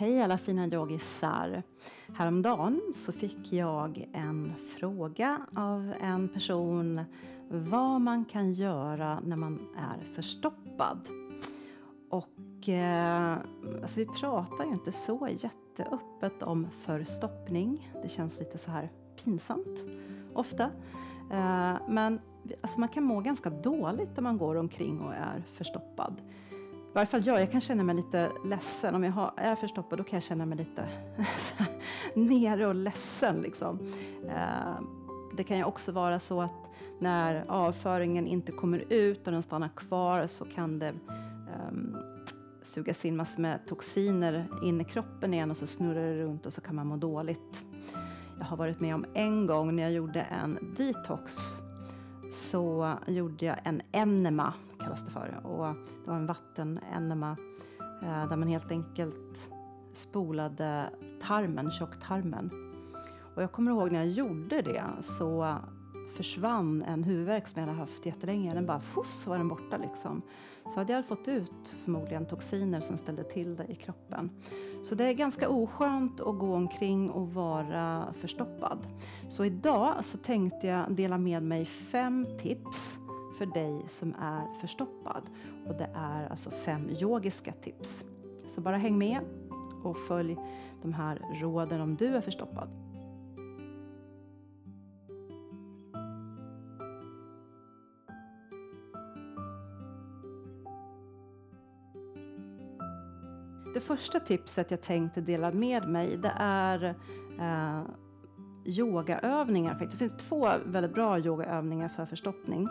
Hej alla fina yogisar. Häromdagen så fick jag en fråga av en person vad man kan göra när man är förstoppad. Och alltså vi pratar ju inte så jätteöppet om förstoppning. Det känns lite så här pinsamt ofta. Men alltså man kan må ganska dåligt när man går omkring och är förstoppad. I varje fall jag kan känna mig lite ledsen. Om jag är förstoppad då kan jag känna mig lite nere och ledsen. Liksom. Det kan ju också vara så att när avföringen inte kommer ut och den stannar kvar så kan det sugas in massor med toxiner in i kroppen igen och så snurrar det runt och så kan man må dåligt. Jag har varit med om en gång när jag gjorde en detox. Så gjorde jag en enema, kallas det för. Och det var en vattenenema där man helt enkelt spolade tarmen, tjocktarmen. Och jag kommer ihåg när jag gjorde det så försvann en huvudvärk som jag hade haft jättelänge. Den bara så var den borta liksom. Så hade jag fått ut förmodligen toxiner som ställde till det i kroppen. Så det är ganska oskönt att gå omkring och vara förstoppad. Så idag så tänkte jag dela med mig 5 tips för dig som är förstoppad. Och det är alltså 5 yogiska tips. Så bara häng med och följ de här råden om du är förstoppad. Det första tipset jag tänkte dela med mig det är yogaövningar. Det finns 2 väldigt bra yogaövningar för förstoppning.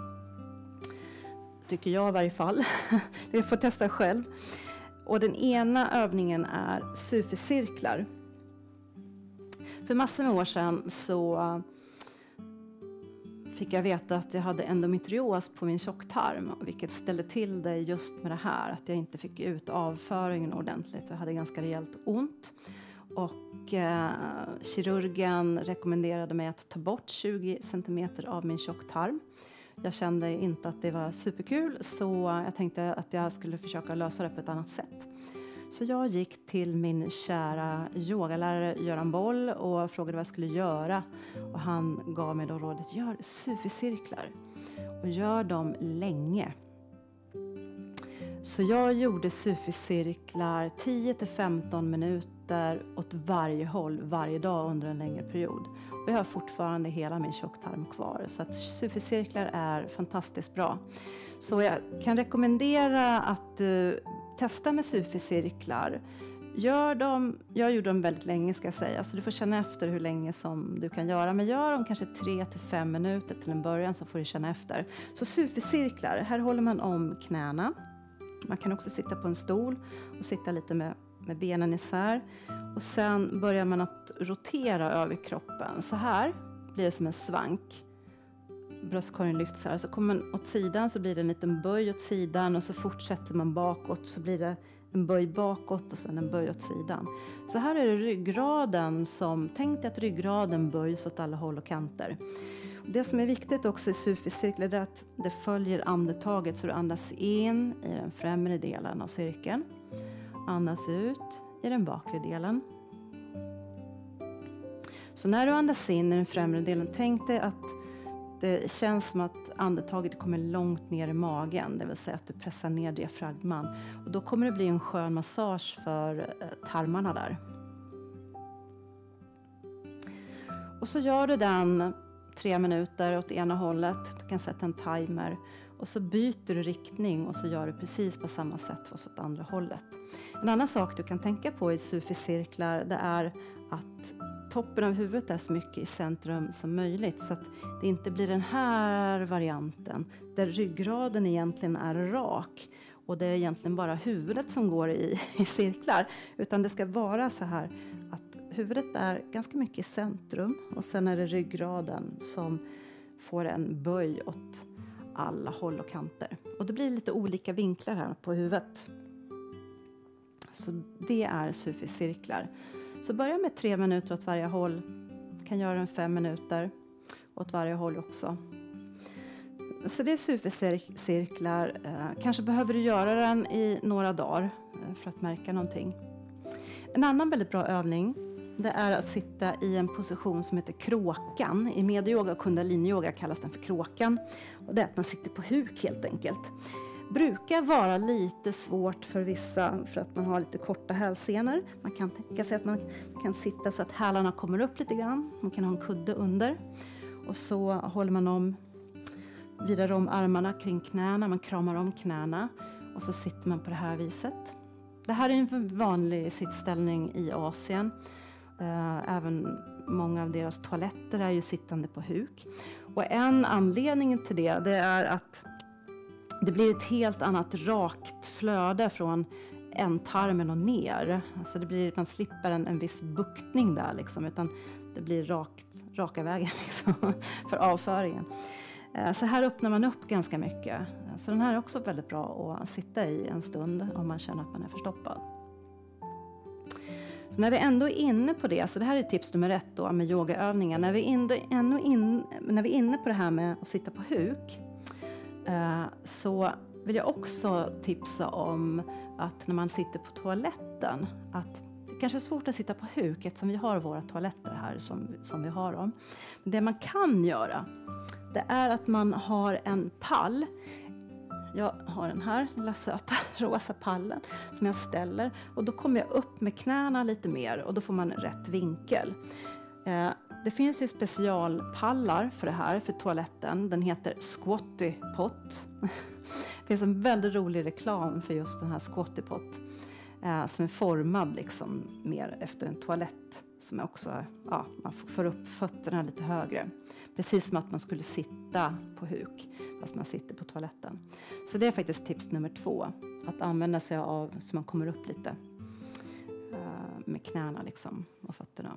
Tycker jag i varje fall. Det får testa själv. Och den ena övningen är sufficirklar. För massor med år sedan så fick jag veta att jag hade endometrios på min tjocktarm. Vilket ställde till det just med det här. Att jag inte fick ut avföringen ordentligt. Jag hade ganska rejält ont. Och kirurgen rekommenderade mig att ta bort 20 cm av min tjocktarm. Jag kände inte att det var superkul. Så jag tänkte att jag skulle försöka lösa det på ett annat sätt. Så jag gick till min kära yogalärare Göran Boll och frågade vad jag skulle göra. Och han gav mig då rådet, gör sufficirklar. Och gör dem länge. Så jag gjorde sufficirklar 10-15 minuter åt varje håll varje dag under en längre period. Och jag har fortfarande hela min tjocktarm kvar. Så att sufficirklar är fantastiskt bra. Så jag kan rekommendera att du testar med sufficirklar. Gör dem, jag gjorde dem väldigt länge ska jag säga. Så du får känna efter hur länge som du kan göra. Men gör dem kanske 3-5 minuter till en början så får du känna efter. Så sufficirklar, här håller man om knäna. Man kan också sitta på en stol och sitta lite med benen isär. Och sen börjar man att rotera över kroppen. Så här blir det som en svank. Bröstkorgen lyfts här. Så kommer man åt sidan så blir det en liten böj åt sidan. Och så fortsätter man bakåt så blir det en böj bakåt och sen en böj åt sidan. Så här är det ryggraden som... Tänk dig att ryggraden böjs åt alla håll och kanter. Det som är viktigt också i sufficirklar är att det följer andetaget så du andas in i den främre delen av cirkeln. Andas ut i den bakre delen. Så när du andas in i den främre delen, tänk dig att det känns som att andetaget kommer långt ner i magen. Det vill säga att du pressar ner diafragman. Och då kommer det bli en skön massage för tarmarna där. Och så gör du den 3 minuter åt ena hållet. Du kan sätta en timer. Och så byter du riktning och så gör du precis på samma sätt fast åt andra hållet. En annan sak du kan tänka på i sufficirklar det är att toppen av huvudet är så mycket i centrum som möjligt. Så att det inte blir den här varianten där ryggraden egentligen är rak. Och det är egentligen bara huvudet som går i cirklar. Utan det ska vara så här att huvudet är ganska mycket i centrum. Och sen är det ryggraden som får en böj åt alla håll och kanter. Och det blir lite olika vinklar här på huvudet. Så det är sufficirklar. Så börja med 3 minuter åt varje håll. Kan göra en 5 minuter åt varje håll också. Så det är sufficirklar. Kanske behöver du göra den i några dagar för att märka någonting. En annan väldigt bra övning, det är att sitta i en position som heter kråkan. I medyoga och kundaliniyoga kallas den för kråkan. Och det är att man sitter på huk helt enkelt. Brukar vara lite svårt för vissa för att man har lite korta hälsenor. Man kan tänka sig att man kan sitta så att hälarna kommer upp lite grann. Man kan ha en kudde under. Och så håller man vidare om armarna kring knäna. Man kramar om knäna. Och så sitter man på det här viset. Det här är en vanlig sittställning i Asien. Även många av deras toaletter är ju sittande på huk. Och en anledning till det är att det blir ett helt annat rakt flöde från ändtarmen och ner. Alltså man slipper en viss buktning där liksom, utan det blir raka vägen liksom, för avföringen. Så här öppnar man upp ganska mycket. Så den här är också väldigt bra att sitta i en stund om man känner att man är förstoppad. Så när vi ändå är inne på det, så det här är tips nummer 1 då med yogaövningar. När vi är inne på det här med att sitta på huk, så vill jag också tipsa om att när man sitter på toaletten, att det kanske är svårt att sitta på huk eftersom vi har våra toaletter här som vi har dem. Men det man kan göra, det är att man har en pall. Jag har den här lilla söta rosa pallen som jag ställer, och då kommer jag upp med knäna lite mer och då får man rätt vinkel. Det finns ju specialpallar för det här, för toaletten. Den heter Squatty Pot. Det finns en väldigt rolig reklam för just den här Squatty Pot, som är formad liksom mer efter en toalett, som är också, man får upp fötterna lite högre. Precis som att man skulle sitta på huk fast man sitter på toaletten. Så det är faktiskt tips nummer 2. Att använda sig av så man kommer upp lite med knäna liksom, och fötterna.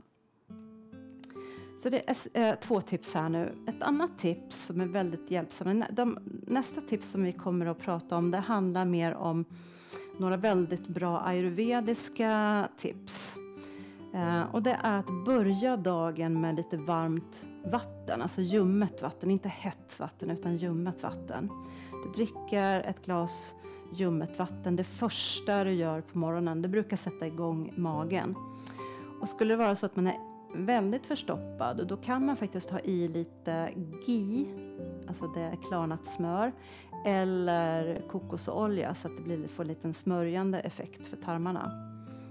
Så det är 2 tips här nu. Ett annat tips som är väldigt hjälpsamt. Nästa tips som vi kommer att prata om, det handlar mer om några väldigt bra ayurvediska tips. Och det är att börja dagen med lite varmt vatten, alltså ljummet vatten, inte hett vatten utan ljummet vatten. Du dricker ett glas ljummet vatten, det första du gör på morgonen, det brukar sätta igång magen. Och skulle det vara så att man är väldigt förstoppad, då kan man faktiskt ha i lite ghee, alltså det är klarnat smör, eller kokosolja så att det får en liten smörjande effekt för tarmarna.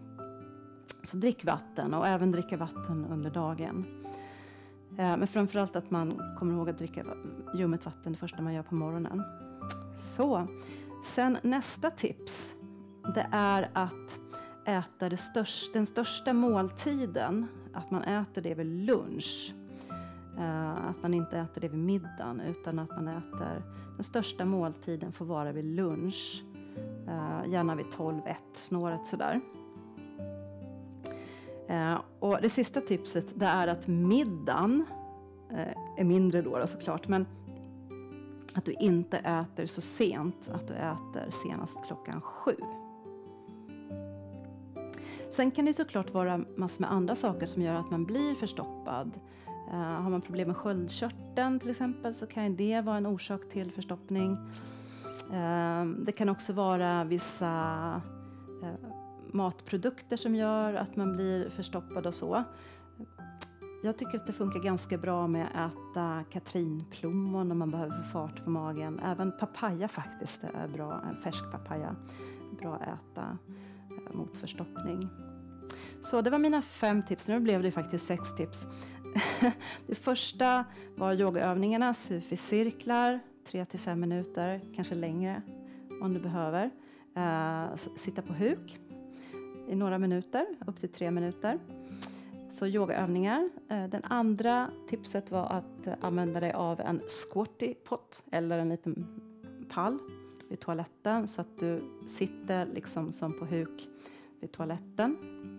Så drick vatten, och även dricka vatten under dagen. Men framförallt att man kommer ihåg att dricka ljummet vatten det första man gör på morgonen. Så, sen nästa tips, det är att äta den största måltiden, att man äter det vid lunch. Att man inte äter det vid middagen, utan att man äter den största måltiden får vara vid lunch. Gärna vid 12-1 snåret sådär. Och det sista tipset, det är att middagen är mindre då såklart, men att du inte äter så sent, att du äter senast klockan 7. Sen kan det såklart vara massor med andra saker som gör att man blir förstoppad. Har man problem med sköldkörteln till exempel, så kan det vara en orsak till förstoppning. Det kan också vara vissa matprodukter som gör att man blir förstoppad och så. Jag tycker att det funkar ganska bra med att äta katrinplommon om man behöver få fart på magen. Även papaya faktiskt är bra, en färsk papaya är bra att äta mot förstoppning. Så det var mina 5 tips, nu blev det faktiskt 6 tips. Det första var yogaövningarna, sufi-cirklar, 3-5 minuter, kanske längre om du behöver. Sitta på huk i några minuter, upp till 3 minuter. Så yogaövningar. Den andra tipset var att använda dig av en squatty pot eller en liten pall vid toaletten, så att du sitter liksom som på huk vid toaletten.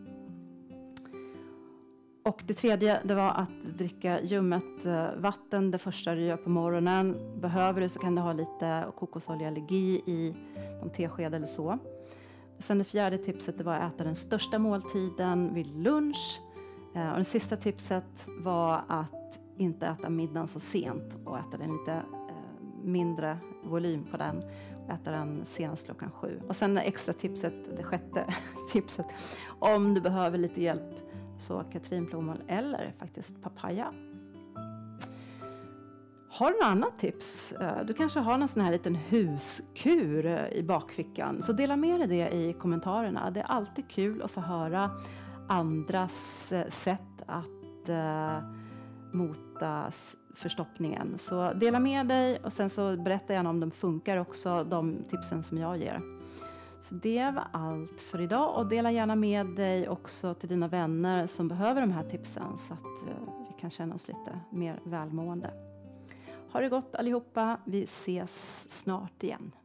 Och det tredje, det var att dricka ljummet vatten det första du gör på morgonen. Behöver du så kan du ha lite kokosolja eller ghee i någon tesked eller så. Sen det fjärde tipset, det var att äta den största måltiden vid lunch. Och det sista tipset var att inte äta middagen så sent och äta den lite mindre volym på den. Äta den senast klockan 7. Och sen extra tipset, det 6:e tipset. Om du behöver lite hjälp så katrinplommon eller faktiskt papaya. Har du något annat tips? Du kanske har någon sån här liten huskur i bakfickan. Så dela med dig det i kommentarerna. Det är alltid kul att få höra andras sätt att mota förstoppningen. Så dela med dig och sen så berätta gärna om de funkar också, de tipsen som jag ger. Så det var allt för idag och dela gärna med dig också till dina vänner som behöver de här tipsen så att vi kan känna oss lite mer välmående. Ha det gott allihopa, vi ses snart igen.